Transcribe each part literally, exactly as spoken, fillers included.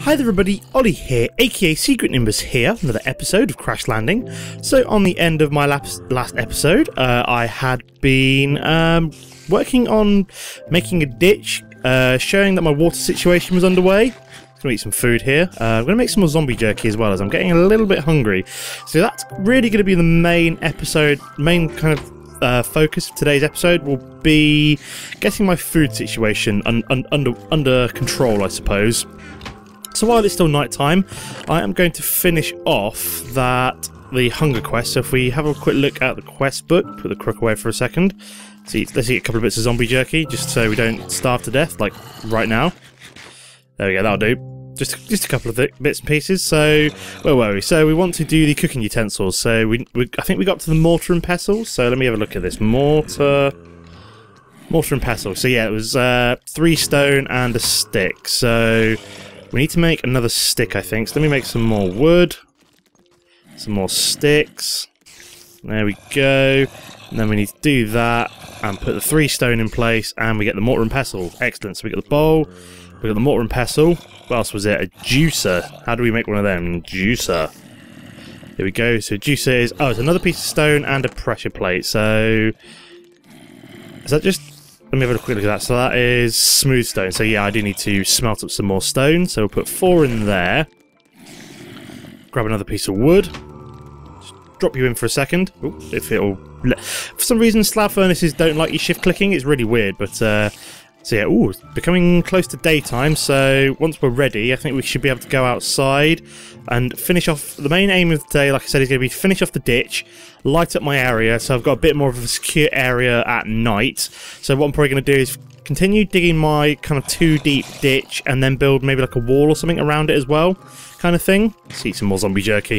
Hi there everybody, Ollie here, aka Secret Nimbus here, another episode of Crash Landing. So on the end of my last, last episode, uh, I had been um, working on making a ditch, uh, showing that my water situation was underway. I'm going to eat some food here. Uh, I'm going to make some more zombie jerky as well, as I'm getting a little bit hungry. So that's really going to be the main episode, main kind of Uh, focus of today's episode will be getting my food situation un un under under control, I suppose. So while it's still night time, I am going to finish off that the hunger quest. So if we have a quick look at the quest book, put the crook away for a second. See, let's eat a couple of bits of zombie jerky, just so we don't starve to death, like right now. There we go, that'll do. Just, just a couple of bits and pieces. So, where were we? So we want to do the cooking utensils. So we, we, I think we got to the mortar and pestle. So let me have a look at this. Mortar, mortar and pestle. So yeah, it was uh, three stone and a stick. So we need to make another stick, I think. So let me make some more wood, some more sticks. There we go. And then we need to do that and put the three stone in place, and we get the mortar and pestle. Excellent. So we got the bowl. We got the mortar and pestle. What else was it? A juicer. How do we make one of them? Juicer. Here we go. So juicer is... Oh, it's another piece of stone and a pressure plate. So... Is that just... Let me have a quick look at that. So that is smooth stone. So yeah, I do need to smelt up some more stone. So we'll put four in there. Grab another piece of wood. Just drop you in for a second. Ooh, if it'll... For some reason, slab furnaces don't like you shift clicking. It's really weird, but... Uh, So yeah, ooh, becoming close to daytime, so once we're ready, I think we should be able to go outside and finish off. The main aim of the day, like I said, is going to be to finish off the ditch, light up my area, so I've got a bit more of a secure area at night. So what I'm probably going to do is continue digging my kind of two deep ditch and then build maybe like a wall or something around it as well, kind of thing. Let's eat some more zombie jerky.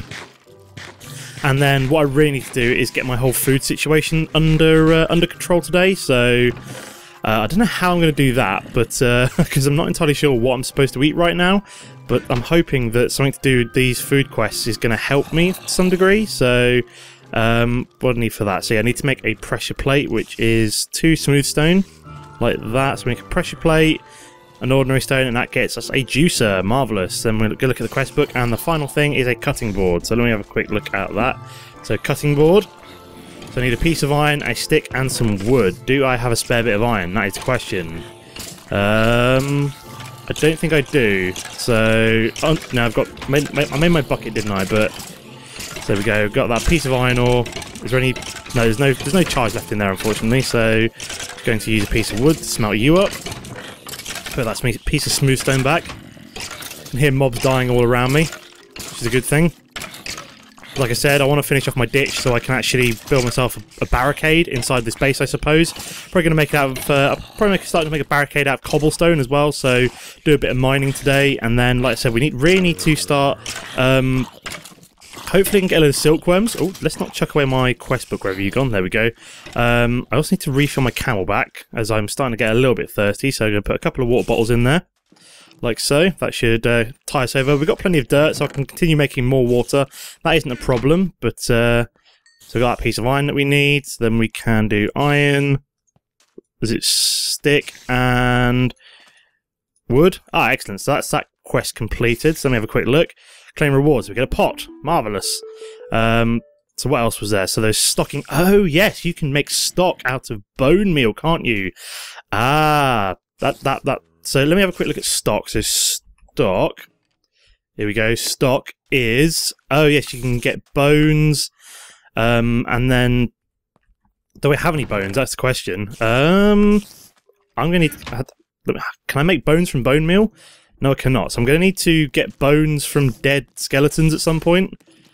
And then what I really need to do is get my whole food situation under, uh, under control today, so... Uh, I don't know how I'm going to do that, but because uh, I'm not entirely sure what I'm supposed to eat right now, but I'm hoping that something to do with these food quests is going to help me to some degree. So, um, what do I need for that? So yeah, I need to make a pressure plate, which is two smooth stone, like that. So make a pressure plate, an ordinary stone, and that gets us a juicer. Marvellous. Then we'll go look at the quest book, and the final thing is a cutting board. So let me have a quick look at that. So cutting board. So I need a piece of iron, a stick, and some wood. Do I have a spare bit of iron? That is the question. Um, I don't think I do. So, oh, no, I've got. Made, I made my bucket, didn't I? But so there we go. Got that piece of iron ore. Is there any? No, there's no. There's no charge left in there, unfortunately. So, I'm going to use a piece of wood to smelt you up. Put that piece of smooth stone back. I can hear mobs dying all around me, which is a good thing. Like I said, I want to finish off my ditch so I can actually build myself a, a barricade inside this base, I suppose. Probably going to make it out of, uh, I'll probably make, start to make a barricade out of cobblestone as well, so do a bit of mining today, and then, like I said, we need really need to start, um, hopefully we can get a load of silkworms. Oh, let's not chuck away my quest book wherever you've gone, there we go. Um, I also need to refill my camelback, as I'm starting to get a little bit thirsty, so I'm going to put a couple of water bottles in there. Like so. That should uh, tie us over. We've got plenty of dirt, so I can continue making more water. That isn't a problem, but uh, so we've got that piece of iron that we need. So then we can do iron. Is it stick and wood? Ah, excellent. So that's that quest completed. So let me have a quick look. Claim rewards. We get a pot. Marvellous. Um, so what else was there? So there's stocking. Oh, yes, you can make stock out of bone meal, can't you? Ah, that, that, that. So let me have a quick look at stock. So stock, here we go. Stock is, oh yes, you can get bones, um, and then, do we have any bones? That's the question. Um, I'm going to need, can I make bones from bone meal? No, I cannot. So I'm going to need to get bones from dead skeletons at some point.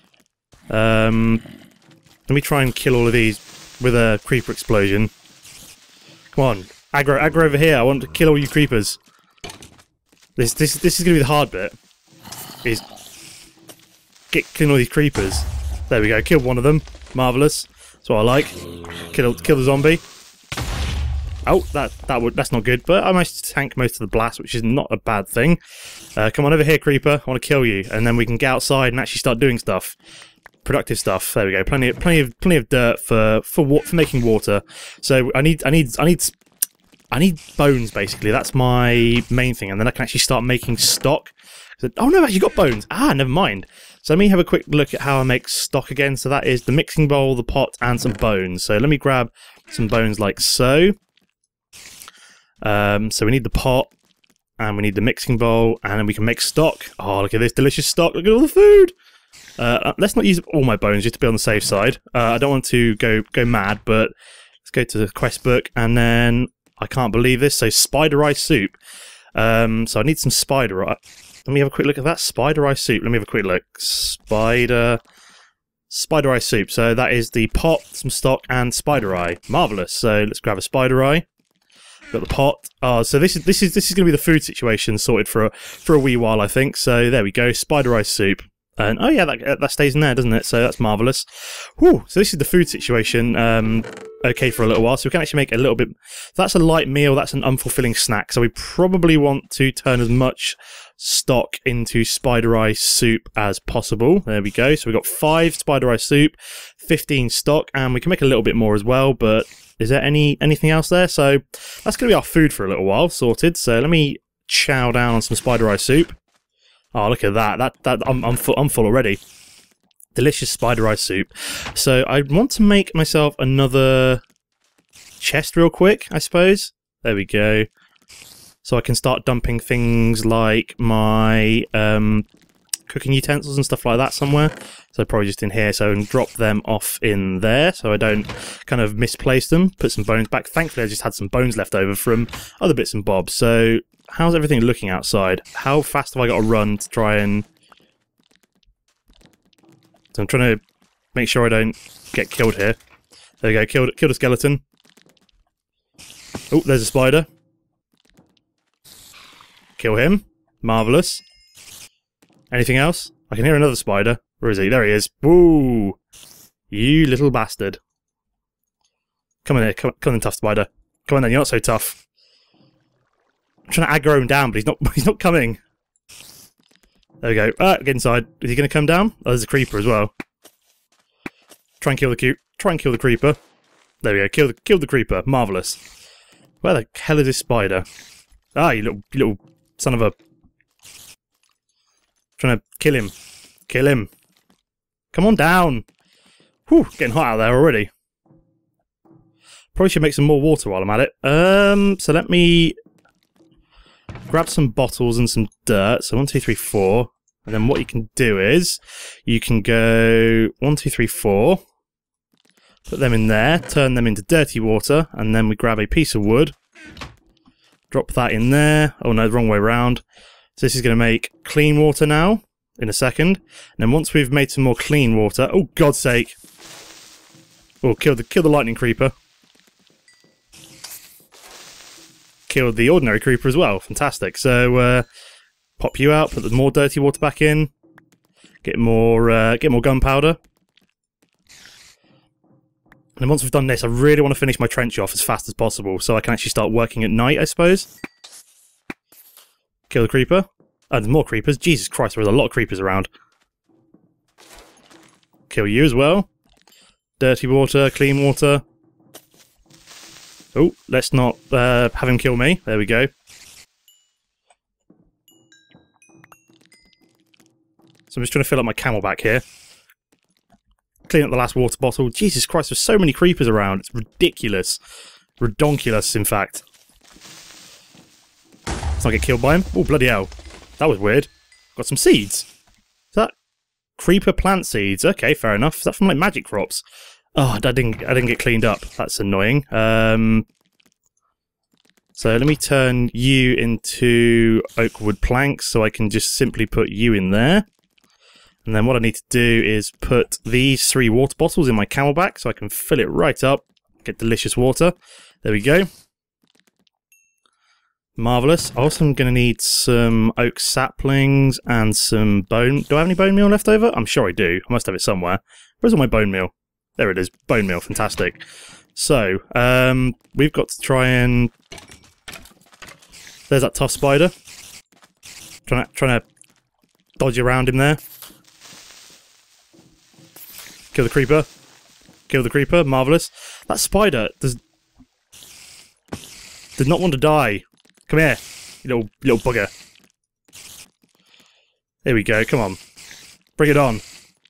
Um, let me try and kill all of these with a creeper explosion. Come on. Aggro, aggro over here. I want to kill all you creepers. This, this, this is going to be the hard bit. Is get killing all these creepers. There we go. Killed one of them. Marvelous. That's what I like. Kill, kill the zombie. Oh, that, that would, that's not good. But I managed to tank most of the blast, which is not a bad thing. Uh, come on over here, creeper. I want to kill you, and then we can get outside and actually start doing stuff. Productive stuff. There we go. Plenty, of, plenty of, plenty of dirt for for for making water. So I need, I need, I need. I need bones, basically. That's my main thing. And then I can actually start making stock. So, oh no, you got bones. Ah, never mind. So let me have a quick look at how I make stock again. So that is the mixing bowl, the pot, and some bones. So let me grab some bones like so. Um, so we need the pot, and we need the mixing bowl, and then we can make stock. Oh, look at this delicious stock. Look at all the food. Uh, let's not use all my bones just to be on the safe side. Uh, I don't want to go go mad, but let's go to the quest book, and then I can't believe this. So spider eye soup. Um, so I need some spider eye. Let me have a quick look at that spider eye soup. Let me have a quick look. Spider, spider eye soup. So that is the pot, some stock, and spider eye. Marvelous. So let's grab a spider eye. Got the pot. Oh, so this is this is this is going to be the food situation sorted for a, for a wee while, I think. So there we go. Spider eye soup. And oh yeah, that that stays in there, doesn't it? So that's marvelous. Whew, so this is the food situation. Um, okay, for a little while, so we can actually make a little bit. That's a light meal. That's an unfulfilling snack. So we probably want to turn as much stock into spider eye soup as possible. There we go. So we've got five spider eye soup, fifteen stock, and we can make a little bit more as well. But is there any anything else there? So that's going to be our food for a little while, sorted. So let me chow down on some spider eye soup. Oh, look at that. That that I'm I'm full, I'm full already. Delicious spider eye soup. So I want to make myself another chest real quick, I suppose. There we go. So I can start dumping things like my um, cooking utensils and stuff like that somewhere. So probably just in here. So I can drop them off in there so I don't kind of misplace them. Put some bones back. Thankfully I just had some bones left over from other bits and bobs. So how's everything looking outside? How fast have I got to run to try and... So I'm trying to make sure I don't get killed here. There we go, killed, killed a skeleton. Oh, there's a spider. Kill him. Marvellous. Anything else? I can hear another spider. Where is he? There he is. Woo! You little bastard. Come on here, come, come on, tough spider. Come on then, you're not so tough. I'm trying to aggro him down, but he's not he's not coming. There we go. Ah, get inside. Is he going to come down? Oh, there's a creeper as well. Try and kill the cute. Try and kill the creeper. There we go. Kill the kill the creeper. Marvelous. Where the hell is this spider? Ah, you little you little son of a. Trying to kill him. Kill him. Come on down. Whew, getting hot out there already. Probably should make some more water while I'm at it. Um, so let me grab some bottles and some dirt. So one, two, three, four. And then what you can do is you can go one, two, three, four. Put them in there. Turn them into dirty water. And then we grab a piece of wood. Drop that in there. Oh no, the wrong way around. So this is going to make clean water now. In a second. And then once we've made some more clean water. Oh, God's sake. Oh, kill the, kill the lightning creeper. Killed the ordinary creeper as well. Fantastic. So, uh, pop you out, put the more dirty water back in, get more, uh, get more gunpowder. And then once we've done this, I really want to finish my trench off as fast as possible, so I can actually start working at night, I suppose. Kill the creeper. Oh, there's more creepers. Jesus Christ, there's a lot of creepers around. Kill you as well. Dirty water, clean water. Oh, let's not uh, have him kill me. There we go. So I'm just trying to fill up my camelback here. Clean up the last water bottle. Jesus Christ, there's so many creepers around. It's ridiculous. Redonkulous, in fact. Let's not get killed by him. Oh, bloody hell. That was weird. Got some seeds. Is that creeper plant seeds? Okay, fair enough. Is that from like magic crops? Oh, I didn't. I didn't get cleaned up. That's annoying. Um, so let me turn you into oak wood planks, so I can just simply put you in there. And then what I need to do is put these three water bottles in my camelback, so I can fill it right up. Get delicious water. There we go. Marvellous. Also, I'm going to need some oak saplings and some bone... Do I have any bone meal left over? I'm sure I do. I must have it somewhere. Where's all my bone meal? There it is. Bone meal. Fantastic. So, um, we've got to try and... There's that tough spider. Trying to, trying to dodge around him there. Kill the creeper. Kill the creeper. Marvellous. That spider does... did not want to die. Come here, you little, little bugger. There we go, come on. Bring it on.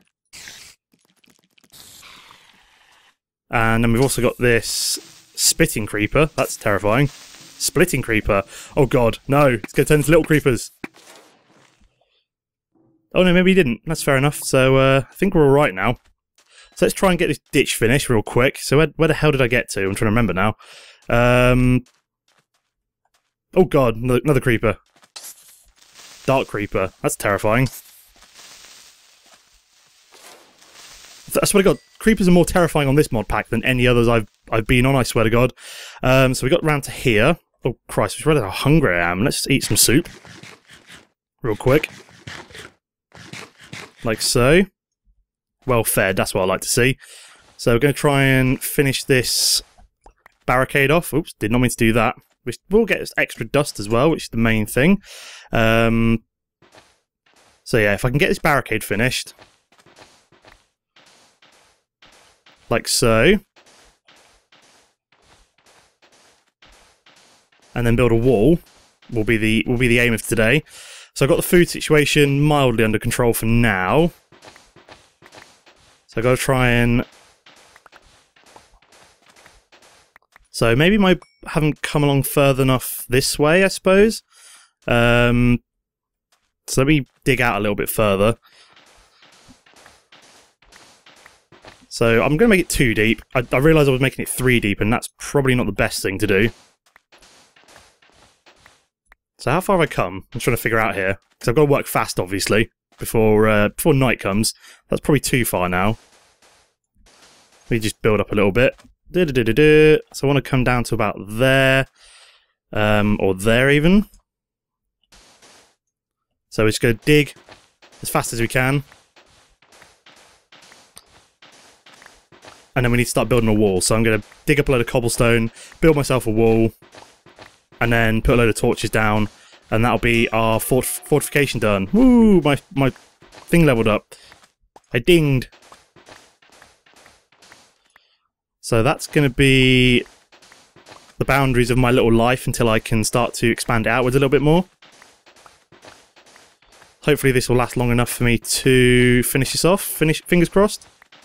And then we've also got this spitting creeper. That's terrifying. Splitting creeper. Oh god, no. It's going to turn into little creepers. Oh no, maybe he didn't. That's fair enough. So uh, I think we're alright now. So let's try and get this ditch finished real quick. So where, where the hell did I get to? I'm trying to remember now. Um, oh god, another, another creeper. Dark creeper. That's terrifying. I swear to god, creepers are more terrifying on this mod pack than any others I've I've been on, I swear to god. Um, so we got round to here. Oh Christ, I realised how hungry I am. Let's eat some soup. Real quick. Like so. Well fed, that's what I like to see. So we're going to try and finish this barricade off. Oops, did not mean to do that. Which will get us extra dust as well, which is the main thing. Um, so yeah, if I can get this barricade finished. Like so. And then build a wall will be the will be the aim of today. So I've got the food situation mildly under control for now. So I've got to try and... So maybe my haven't come along further enough this way, I suppose. Um, so let me dig out a little bit further. So I'm going to make it two deep. I, I realised I was making it three deep, and that's probably not the best thing to do. So how far have I come? I'm trying to figure out here. Because I've got to work fast, obviously, before uh, before night comes. That's probably too far now. Let me just build up a little bit. Du -du -du -du -du. So I want to come down to about there. Um, or there, even. So we're just going to dig as fast as we can. And then we need to start building a wall. So I'm going to dig up a load of cobblestone, build myself a wall, and then put a load of torches down, and that'll be our fort fortification done. Woo! My, my thing leveled up. I dinged. So that's going to be the boundaries of my little life until I can start to expand it outwards a little bit more. Hopefully this will last long enough for me to finish this off. Finish, fingers crossed.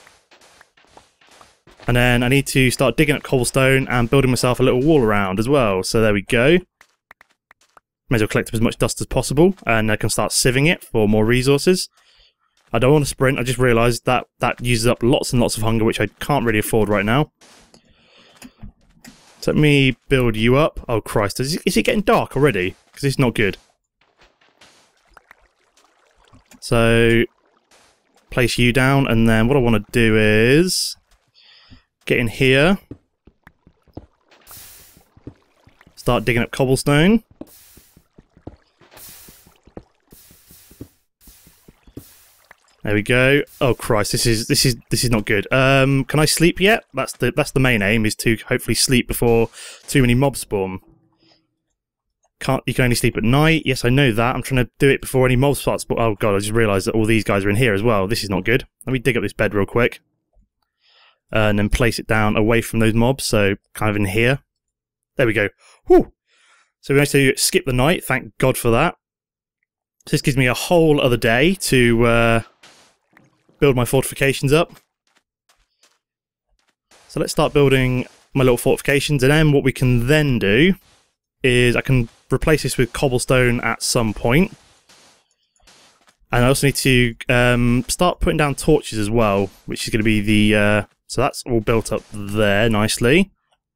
And then I need to start digging up cobblestone and building myself a little wall around as well. So there we go. May as well collect up as much dust as possible, and I can start sieving it for more resources. I don't want to sprint, I just realised that that uses up lots and lots of hunger, which I can't really afford right now. So let me build you up. Oh Christ, is it, is it getting dark already? Because it's not good. So, place you down, and then what I want to do is... get in here. Start digging up cobblestone. There we go. Oh Christ, this is this is this is not good. Um, can I sleep yet? That's the that's the main aim, is to hopefully sleep before too many mobs spawn. Can't you can only sleep at night? Yes, I know that. I'm trying to do it before any mobs start spawn. Oh god, I just realised that all these guys are in here as well. This is not good. Let me dig up this bed real quick. Uh, and then place it down away from those mobs, so kind of in here. There we go. Whew! So we managed to skip the night, thank God for that. So this gives me a whole other day to uh, build my fortifications up. So let's start building my little fortifications, and then what we can then do is I can replace this with cobblestone at some point. And I also need to um, start putting down torches as well, which is going to be the... Uh, so that's all built up there nicely.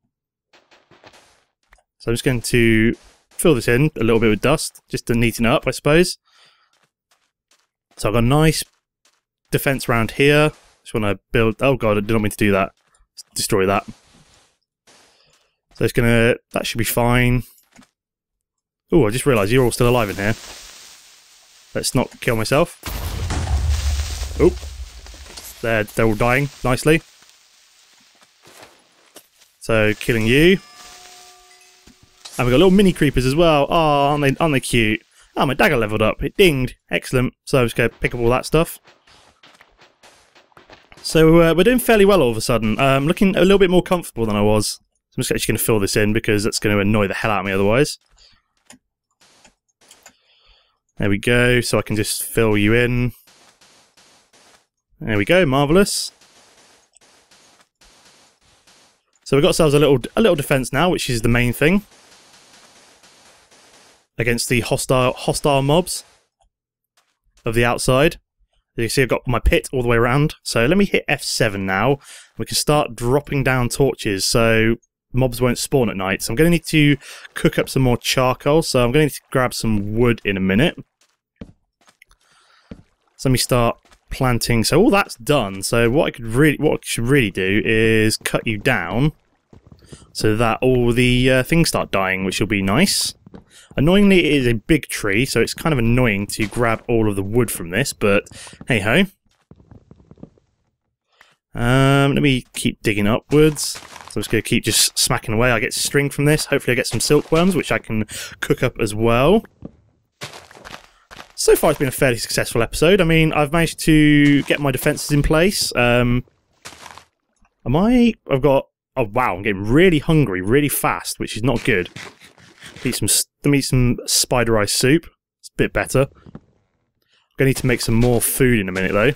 So I'm just going to fill this in a little bit with dust, just to neaten it up, I suppose. So I've got a nice defense around here. Just want to build... Oh god, I did not mean to do that. Let's destroy that. So it's going to... That should be fine. Oh, I just realised you're all still alive in here. Let's not kill myself. Oh. They're, they're all dying nicely. So, killing you. And we've got little mini creepers as well. Oh, aren't they, aren't they cute? Oh, my dagger leveled up. It dinged. Excellent. So I'm just going to pick up all that stuff. So uh, we're doing fairly well all of a sudden. Um, looking a little bit more comfortable than I was. So I'm just actually going to fill this in because that's going to annoy the hell out of me otherwise. There we go, so I can just fill you in. There we go, marvellous. So we've got ourselves a little a little defence now, which is the main thing. Against the hostile hostile mobs of the outside. You can see I've got my pit all the way around. So let me hit F seven now. We can start dropping down torches so mobs won't spawn at night. So I'm going to need to cook up some more charcoal. So I'm going to need to grab some wood in a minute. So let me start planting. So all that's done. So what I could really, what I should really do is cut you down so that all the uh, things start dying, which will be nice. Annoyingly, it is a big tree, so it's kind of annoying to grab all of the wood from this, but hey-ho. Um, let me keep digging upwards. So I'm just going to keep just smacking away. I get string from this. Hopefully I get some silkworms, which I can cook up as well. So far it's been a fairly successful episode. I mean, I've managed to get my defences in place. Um, am I... I've got... Oh, wow, I'm getting really hungry really fast, which is not good. Eat some, let me eat some spider eye soup. It's a bit better. I'm going to need to make some more food in a minute, though.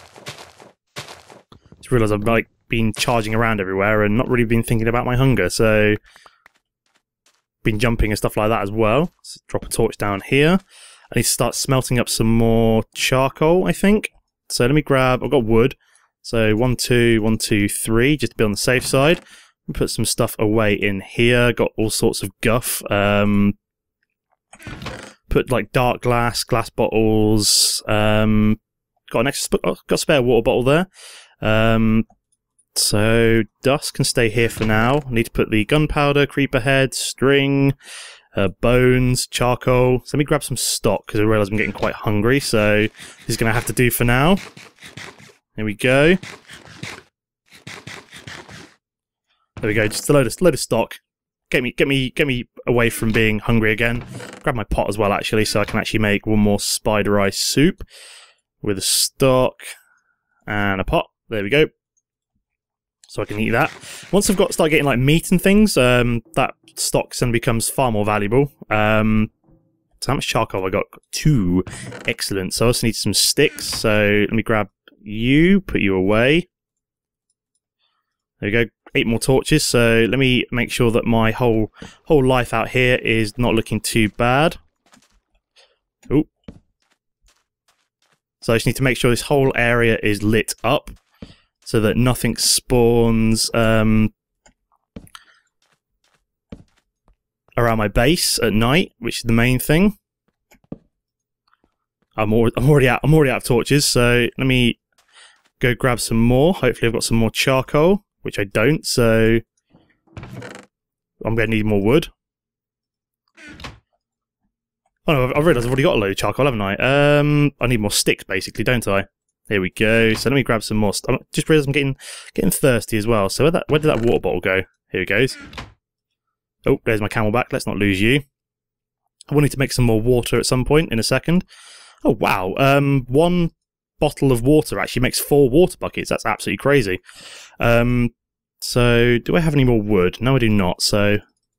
Just realised I've like been charging around everywhere and not really been thinking about my hunger, so... Been jumping and stuff like that as well. Let's drop a torch down here. I need to start smelting up some more charcoal, I think. So let me grab... I've got wood. So one, two, one, two, three, just to be on the safe side. Put some stuff away in here. Got all sorts of guff. Um, put like dark glass, glass bottles. Um, got an extra, got a spare water bottle there. Um, so dust can stay here for now. I need to put the gunpowder, creeper head, string, uh, bones, charcoal. So let me grab some stock because I realise I'm getting quite hungry. So this is going to have to do for now. There we go. There we go, just a load of, load of stock. Get me, get me, get me away from being hungry again. Grab my pot as well, actually, so I can actually make one more spider eye soup with a stock and a pot. There we go. So I can eat that. Once I've got start getting like meat and things, um, that stock then becomes far more valuable. Um, so how much charcoal have I got? Got two. Excellent. So I also need some sticks. So let me grab you, put you away. There we go. Eight more torches, so let me make sure that my whole whole life out here is not looking too bad. Ooh. So I just need to make sure this whole area is lit up so that nothing spawns um, around my base at night, which is the main thing. I'm, al I'm already out. I'm already out of torches, so let me go grab some more. Hopefully, I've got some more charcoal. Which I don't, so I'm going to need more wood. Oh no, I've realised I've already got a load of charcoal, haven't I? Um, I need more sticks, basically, don't I? There we go. So let me grab some more. I just realised I'm getting getting thirsty as well. So where that where did that water bottle go? Here it goes. Oh, there's my camelback. Let's not lose you. I wanted to make some more water at some point in a second. Oh wow! Um, one bottle of water actually makes four water buckets. That's absolutely crazy. Um, so do I have any more wood? No, I do not. So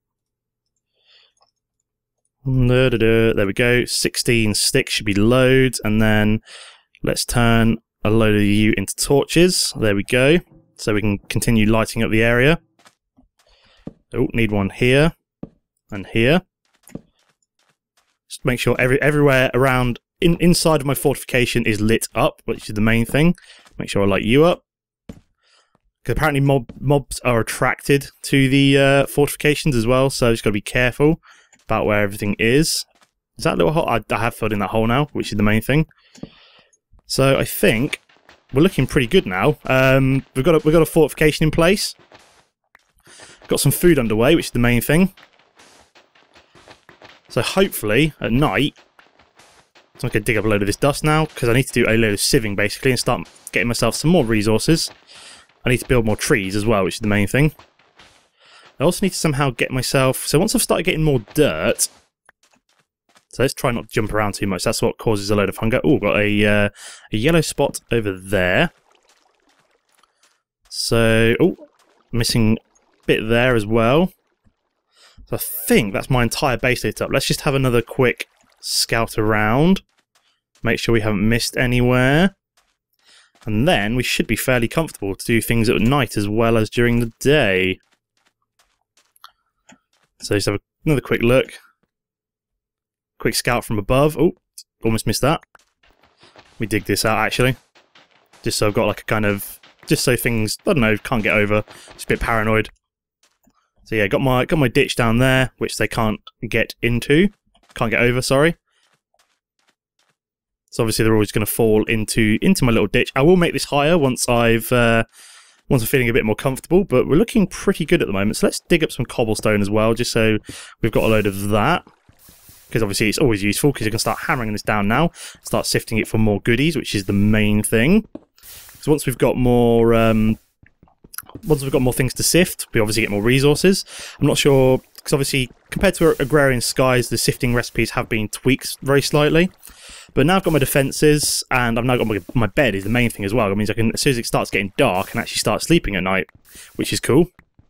da, da, da. There we go. sixteen sticks should be loads, and then let's turn a load of you into torches. There we go. So we can continue lighting up the area. Oh, need one here and here. Just make sure every everywhere around in inside of my fortification is lit up, which is the main thing. Make sure I light you up. Because apparently mob, mobs are attracted to the uh, fortifications as well, so just got to be careful about where everything is. Is that a little hole? I, I have filled in that hole now, which is the main thing. So I think we're looking pretty good now. Um, we've got a, we've got a fortification in place. Got some food underway, which is the main thing. So hopefully at night, so I'm going to dig up a load of this dust now because I need to do a load of sieving basically and start getting myself some more resources. I need to build more trees as well, which is the main thing. I also need to somehow get myself... So once I've started getting more dirt... So let's try not to jump around too much. That's what causes a load of hunger. Oh, got a, uh, a yellow spot over there. So... Oh, missing a bit there as well. So I think that's my entire base lit up. Let's just have another quick scout around, make sure we haven't missed anywhere, and then we should be fairly comfortable to do things at night as well as during the day. So just have another quick look. Quick scout from above. Oh, almost missed that. Let me dig this out actually. Just so I've got like a kind of, just so things, I don't know, can't get over. Just a bit paranoid. So yeah, got my got my ditch down there, which they can't get into. Can't get over, sorry. So obviously they're always going to fall into into my little ditch. I will make this higher once I've uh, once I'm feeling a bit more comfortable, but we're looking pretty good at the moment. So let's dig up some cobblestone as well, just so we've got a load of that. Because obviously it's always useful, because you can start hammering this down now, start sifting it for more goodies, which is the main thing. So once we've got more, um, once we've got more things to sift, we obviously get more resources. I'm not sure, because obviously compared to Agrarian Skies, the sifting recipes have been tweaked very slightly. But now I've got my defences, and I've now got my, my bed is the main thing as well. It means I can, as soon as it starts getting dark, I can actually start sleeping at night, which is cool.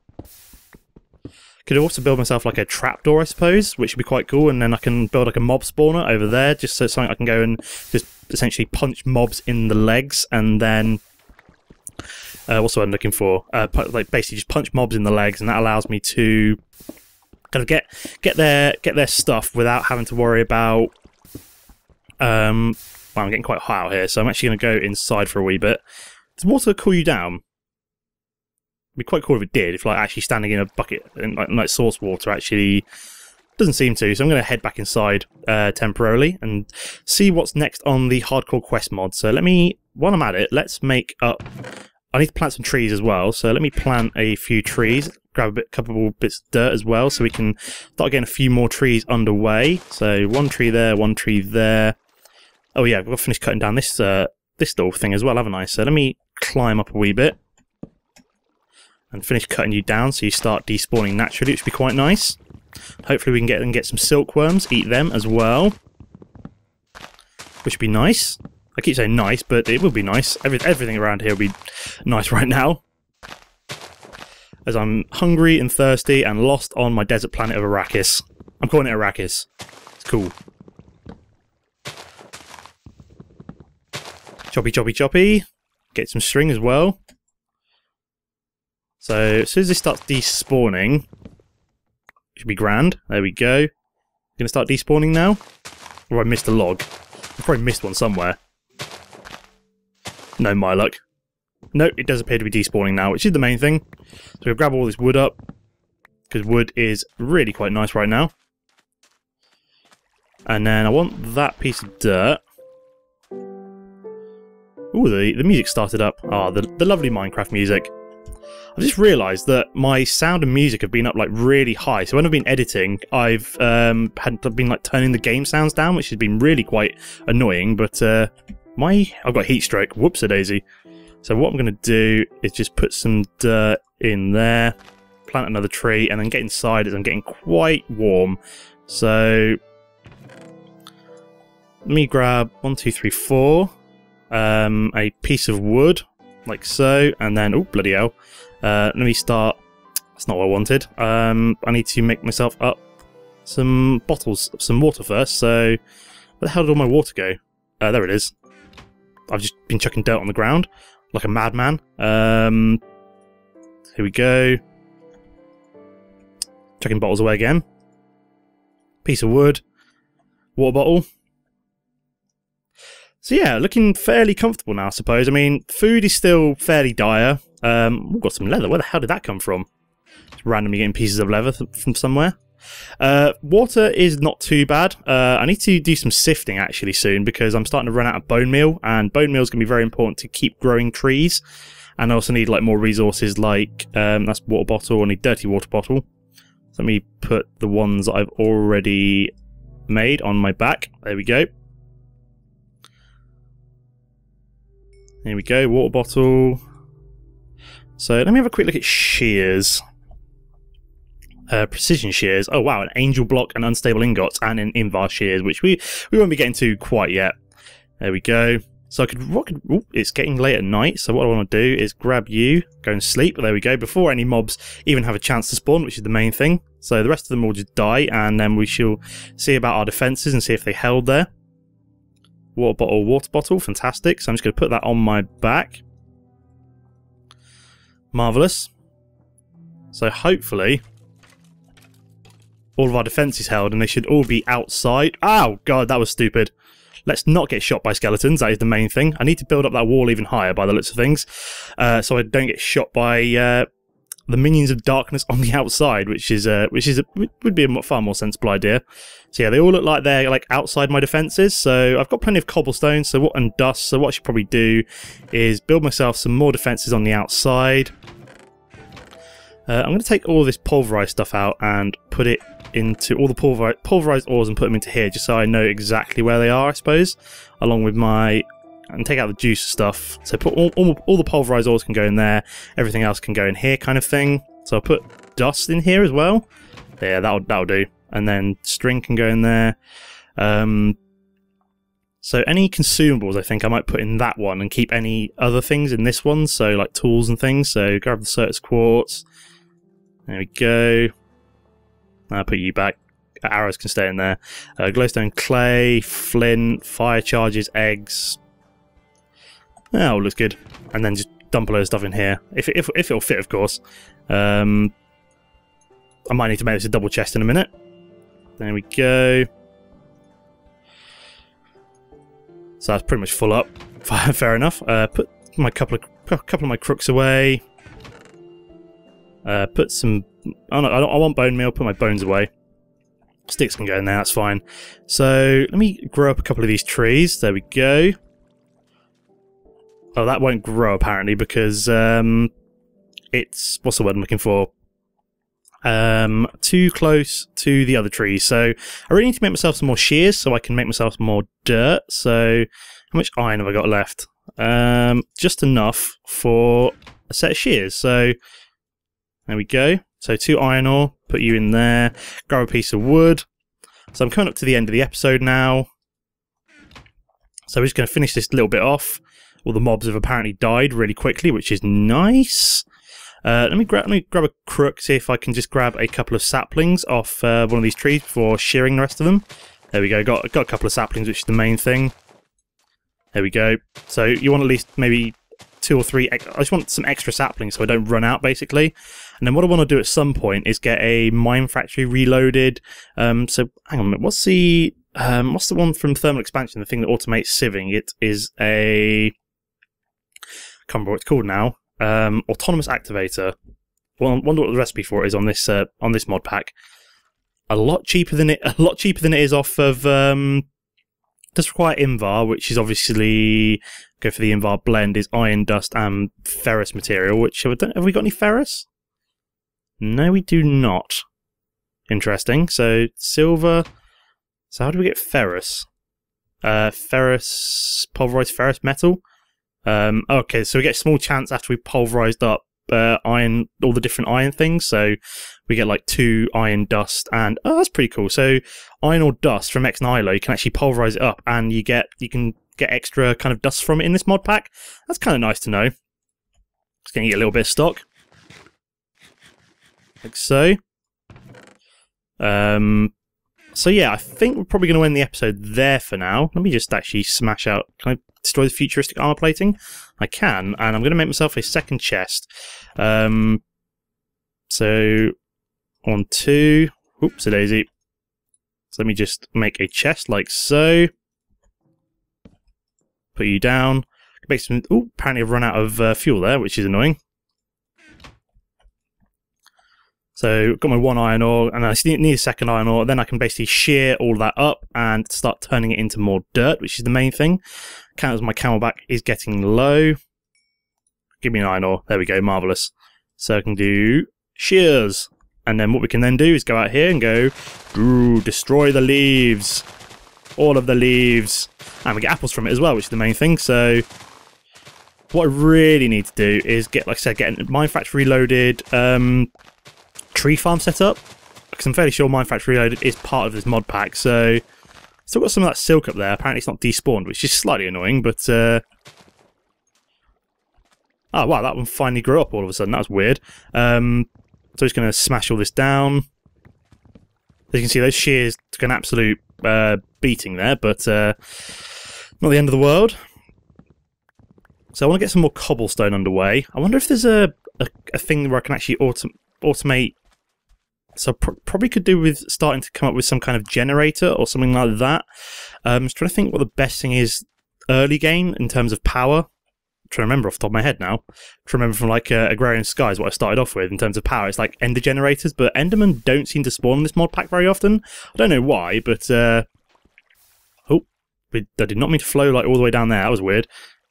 Could also build myself like a trapdoor, I suppose, which would be quite cool, and then I can build like a mob spawner over there, just so something I can go and just essentially punch mobs in the legs, and then uh, what's what I'm looking for? Uh, like basically just punch mobs in the legs, and that allows me to kind of get get their get their stuff without having to worry about. Um, well, I'm getting quite hot out here, so I'm actually going to go inside for a wee bit. Does water cool you down? It'd be quite cool if it did, if like actually standing in a bucket and like, like source water actually doesn't seem to. So I'm going to head back inside uh, temporarily and see what's next on the hardcore quest mod. So let me, while I'm at it, let's make up. I need to plant some trees as well. So let me plant a few trees, grab a bit, couple of bits of dirt as well, so we can start getting a few more trees underway. So one tree there, one tree there. Oh yeah, I've got to finish cutting down this uh, this little thing as well, haven't I? So let me climb up a wee bit and finish cutting you down so you start despawning naturally, which would be quite nice. Hopefully we can get and get some silkworms, eat them as well, which would be nice. I keep saying nice, but it would be nice. Every, everything around here would be nice right now, as I'm hungry and thirsty and lost on my desert planet of Arrakis. I'm calling it Arrakis. It's cool. Choppy, choppy, choppy. Get some string as well. So as soon as this starts despawning, it should be grand. There we go. Gonna start despawning now. Or I missed a log. I probably missed one somewhere. No, my luck. No, it does appear to be despawning now, which is the main thing. So we'll grab all this wood up, because wood is really quite nice right now. And then I want that piece of dirt. Ooh, the, the music started up. Ah, the, the lovely Minecraft music. I've just realised that my sound and music have been up like really high. So when I've been editing, I've um, had been like turning the game sounds down, which has been really quite annoying. But uh, my I've got heat stroke. Whoops a daisy. So what I'm going to do is just put some dirt in there, plant another tree, and then get inside as I'm getting quite warm. So let me grab one, two, three, four. Um, a piece of wood, like so, and then oh bloody hell. Uh, let me start. That's not what I wanted. Um, I need to make myself up some bottles of some water first. So, where the hell did all my water go? Uh, there it is. I've just been chucking dirt on the ground like a madman. Um, here we go. Chucking bottles away again. Piece of wood. Water bottle. So yeah, looking fairly comfortable now, I suppose. I mean, food is still fairly dire. Um, we've got some leather. Where the hell did that come from? Just randomly getting pieces of leather from somewhere. Uh, water is not too bad. Uh, I need to do some sifting actually soon, because I'm starting to run out of bone meal, and bone meal is going to be very important to keep growing trees. And I also need like more resources, like um, that's water bottle. I need dirty water bottle. So let me put the ones that I've already made on my back. There we go. There we go, water bottle. So let me have a quick look at shears. Uh, precision shears. Oh wow, an angel block and unstable ingots, and an invar shears, which we we won't be getting to quite yet. There we go. So I could rock. Ooh, it's getting late at night, so what I want to do is grab you, go and sleep. There we go. Before any mobs even have a chance to spawn, which is the main thing. So the rest of them will just die, and then we shall see about our defences and see if they held there. Water bottle, water bottle, fantastic. So I'm just going to put that on my back. Marvellous. So hopefully all of our defences held, and they should all be outside. Oh god, that was stupid. Let's not get shot by skeletons, that is the main thing. I need to build up that wall even higher by the looks of things, uh, so I don't get shot by uh, the minions of darkness on the outside, which is uh, which is a, would be a far more sensible idea. So yeah, they all look like they're like outside my defences, so I've got plenty of cobblestone so what, and dust, so what I should probably do is build myself some more defences on the outside. Uh, I'm going to take all this pulverised stuff out and put it into all the pulver pulverised ores and put them into here, just so I know exactly where they are, I suppose, along with my... and take out the juice stuff. So put all, all, all the pulverised ores can go in there, everything else can go in here kind of thing. So I'll put dust in here as well. Yeah, that'll, that'll do. And then string can go in there. Um, so any consumables I think I might put in that one and keep any other things in this one, so like tools and things. So grab the Certus quartz. There we go. I'll put you back. Arrows can stay in there. Uh, glowstone clay, flint, fire charges, eggs. Oh, looks good. And then just dump a load of stuff in here. If, if, if it'll fit, of course. Um, I might need to make this a double chest in a minute. There we go. So that's pretty much full up. Fair enough. Uh, put my couple of a couple of my crooks away. Uh, put some. Oh no, I don't. I want bone meal. Put my bones away. Sticks can go in there. That's fine. So let me grow up a couple of these trees. There we go. Oh, that won't grow apparently because um, it's what's the word I'm looking for? Um, too close to the other trees. So I really need to make myself some more shears so I can make myself some more dirt. So how much iron have I got left? Um, just enough for a set of shears. So there we go. So two iron ore, put you in there, grab a piece of wood. So I'm coming up to the end of the episode now. So we're just going to finish this little bit off. All the mobs have apparently died really quickly, which is nice. Uh, let me grab let me grab a crook, see if I can just grab a couple of saplings off uh, one of these trees before shearing the rest of them. There we go. Got got a couple of saplings, which is the main thing. There we go. So you want at least maybe two or three. I just want some extra saplings so I don't run out, basically. And then what I want to do at some point is get a mine factory reloaded. Um, so hang on a minute. What's the um, what's the one from thermal expansion? The thing that automates sieving. It is a. I can't remember what it's called now. Um, autonomous activator. Well, I wonder what the recipe for it is on this uh, on this mod pack. A lot cheaper than it. A lot cheaper than it is off of. Um, does require Invar, which is obviously go for the Invar blend. Is iron dust and ferrous material. Which have, have we got any ferrous? No, we do not. Interesting. So silver. So how do we get ferrous? Uh, ferrous pulverized ferrous metal. Um, okay, so we get a small chance after we pulverized up uh, iron, all the different iron things. So we get like two iron dust, and oh, that's pretty cool. So iron or dust from Ex Nihilo, you can actually pulverize it up, and you get you can get extra kind of dust from it in this mod pack. That's kind of nice to know. Just gonna get a little bit of stock, like so. Um. So yeah, I think we're probably going to end the episode there for now. Let me just actually smash out. Can I destroy the futuristic armor plating? I can, and I'm going to make myself a second chest. Um, so on two. Oops, a daisy. So let me just make a chest like so. Put you down. Make some. Oh, apparently I've run out of uh, fuel there, which is annoying. So got my one iron ore, and I need a second iron ore. Then I can basically shear all that up and start turning it into more dirt, which is the main thing. Count as my camelback is getting low. Give me an iron ore. There we go, marvellous. So I can do shears. And then what we can then do is go out here and go, ooh, destroy the leaves. All of the leaves. And we get apples from it as well, which is the main thing. So what I really need to do is get, like I said, get a mine factory reloaded. Um... tree farm set up, because I'm fairly sure Mine Factory Reloaded is part of this mod pack. So still got some of that silk up there. Apparently it's not despawned, which is slightly annoying, but uh... oh wow, that one finally grew up all of a sudden. That was weird. Um, so I'm just going to smash all this down. As you can see, those shears took an absolute uh, beating there, but uh, not the end of the world. So I want to get some more cobblestone underway. I wonder if there's a, a, a thing where I can actually autom automate. So pr probably could do with starting to come up with some kind of generator or something like that. Um, just trying to think what the best thing is early game in terms of power. I'm trying to remember off the top of my head now. I'm trying to remember from like uh, Agrarian Skies what I started off with in terms of power. It's like ender generators, but endermen don't seem to spawn in this mod pack very often. I don't know why, but uh, oh, I did not mean to flow like all the way down there. That was weird.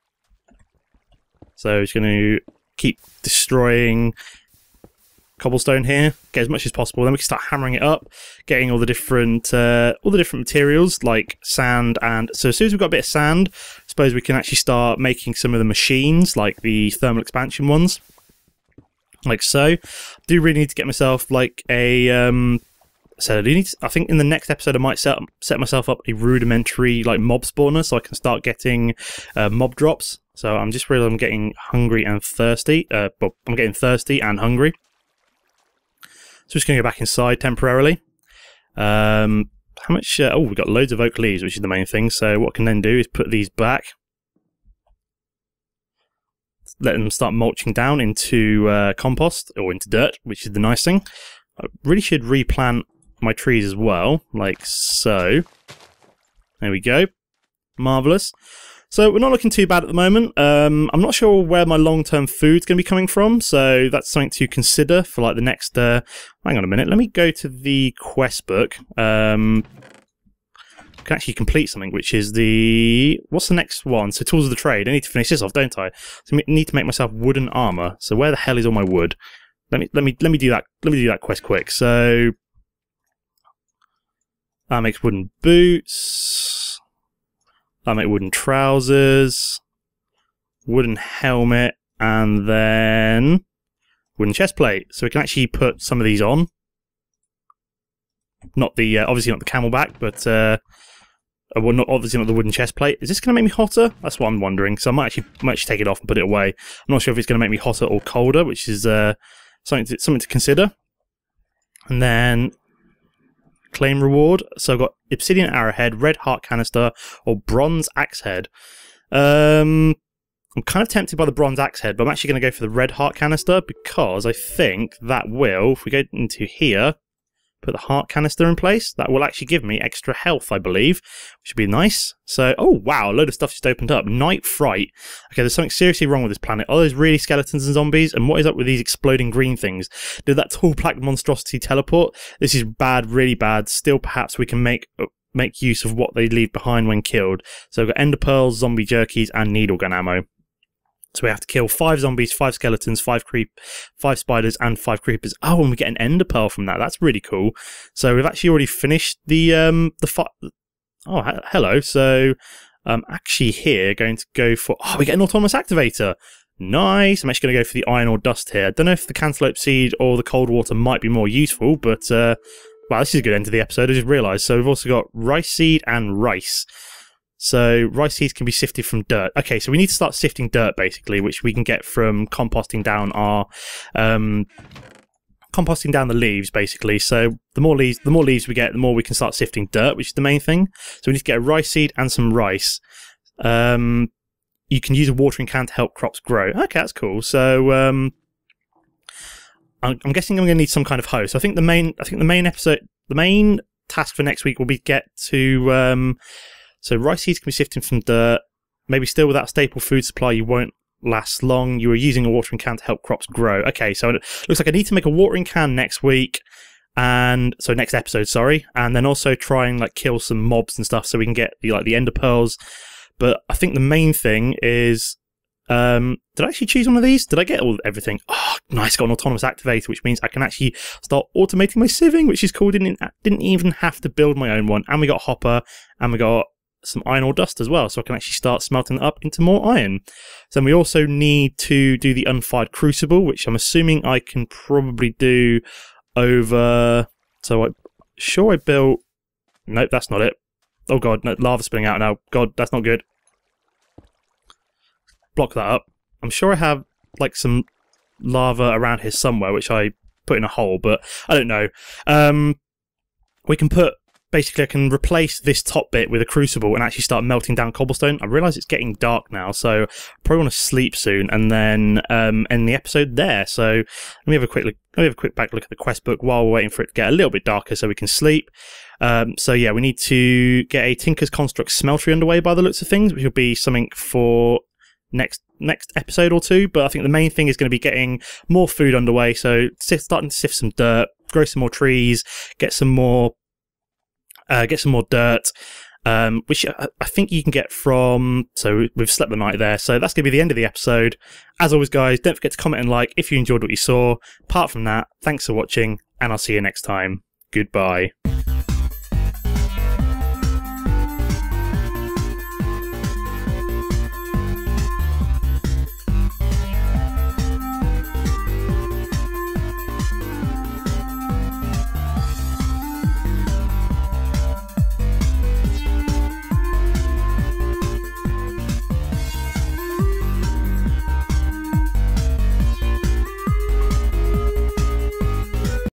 So just going to keep destroying cobblestone here, get as much as possible. Then we can start hammering it up, getting all the different uh, all the different materials like sand. And so as soon as we've got a bit of sand, I suppose we can actually start making some of the machines, like the thermal expansion ones, like so. I do really need to get myself like a. Um, so I do need. To, I think in the next episode I might set set myself up a rudimentary like mob spawner, so I can start getting uh, mob drops. So I'm just realizing I'm getting hungry and thirsty. Uh, well, I'm getting thirsty and hungry. So just going to go back inside temporarily. Um, how much? Uh, oh, we've got loads of oak leaves, which is the main thing. So what I can then do is put these back. Let them start mulching down into uh, compost or into dirt, which is the nice thing. I really should replant my trees as well, like so. There we go. Marvellous. So we're not looking too bad at the moment. Um, I'm not sure where my long-term food's going to be coming from, so that's something to consider for like the next... Uh, hang on a minute, let me go to the quest book. Um, I can actually complete something, which is the... What's the next one? So Tools of the Trade. I need to finish this off, don't I? So I need to make myself wooden armour. So where the hell is all my wood? Let me let me let me do that. Let me do that quest quick. So that makes wooden boots. I make wooden trousers, wooden helmet, and then wooden chest plate. So we can actually put some of these on. Not the uh, obviously not the camelback, but uh, well, not obviously not the wooden chest plate. Is this going to make me hotter? That's what I'm wondering. So I might actually might actually take it off and put it away. I'm not sure if it's going to make me hotter or colder, which is uh, something to, something to consider. And then claim reward. So I've got obsidian arrowhead, red heart canister, or bronze axe head. Um, I'm kind of tempted by the bronze axe head, but I'm actually going to go for the red heart canister because I think that will, if we go into here, put the heart canister in place, that will actually give me extra health, I believe, which would be nice. So, oh wow, a load of stuff just opened up. Night Fright. Okay, there's something seriously wrong with this planet. Are those really skeletons and zombies? And what is up with these exploding green things? Did that tall black monstrosity teleport? This is bad, really bad. Still, perhaps we can make make use of what they leave behind when killed. So we've got ender pearls, zombie jerkies, and needle gun ammo. So we have to kill five zombies, five skeletons, five creep, five spiders, and five creepers. Oh, and we get an ender pearl from that. That's really cool. So we've actually already finished the um the fi Oh, he hello. So I'm actually here going to go for. Oh, we get an autonomous activator. Nice. I'm actually going to go for the iron ore dust here. I don't know if the cantaloupe seed or the cold water might be more useful, but uh, wow, this is a good end to the episode. I just realised. So we've also got rice seed and rice. So rice seeds can be sifted from dirt. Okay, so we need to start sifting dirt basically, which we can get from composting down our um, composting down the leaves basically. So the more leaves, the more leaves we get, the more we can start sifting dirt, which is the main thing. So we need to get a rice seed and some rice. Um, you can use a watering can to help crops grow. Okay, that's cool. So um, I'm, I'm guessing I'm going to need some kind of hoe. So I think the main, I think the main episode, the main task for next week will be get to. Um, So rice seeds can be sifted from dirt. Maybe still without staple food supply, you won't last long. You are using a watering can to help crops grow. Okay, so it looks like I need to make a watering can next week, and so next episode, sorry, and then also try and like kill some mobs and stuff so we can get the like the ender pearls. But I think the main thing is, um, did I actually choose one of these? Did I get all everything? Oh, nice! Got an autonomous activator, which means I can actually start automating my sieving, which is cool. Didn't didn't even have to build my own one, and we got hopper, and we got some iron ore dust as well, so I can actually start smelting it up into more iron. So we also need to do the unfired crucible, which I'm assuming I can probably do over. So I'm sure I built. Nope, that's not it. Oh god, no, lava spilling out now. God, that's not good. Block that up. I'm sure I have like some lava around here somewhere, which I put in a hole, but I don't know. Um, we can put, basically I can replace this top bit with a crucible and actually start melting down cobblestone. I realise it's getting dark now, so I probably want to sleep soon and then um, end the episode there. So let me have a quick look, let me have a quick back look at the quest book while we're waiting for it to get a little bit darker so we can sleep. Um, so yeah, we need to get a Tinker's Construct smeltery underway by the looks of things, which will be something for next next episode or two. But I think the main thing is going to be getting more food underway. So starting to sift some dirt, grow some more trees, get some more uh, get some more dirt, um, which I, I think you can get from. So we've slept the night there. So that's going to be the end of the episode. As always, guys, don't forget to comment and like if you enjoyed what you saw. Apart from that, thanks for watching, and I'll see you next time. Goodbye.